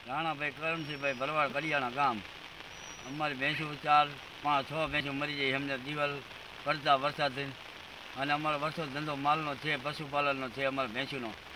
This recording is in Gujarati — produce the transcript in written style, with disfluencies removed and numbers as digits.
રાણાભાઈ કરમસિંહભાઈ ભરવાડ કડિયાણા ગામ. અમારી ભેંસું 4, 5, 6 ભેંસું મરી જાય એમને દિવાલ પડતા વરસાદથી. અને અમારો વર્ષો ધંધો માલનો છે, પશુપાલનનો છે અમારા ભેંસુનો.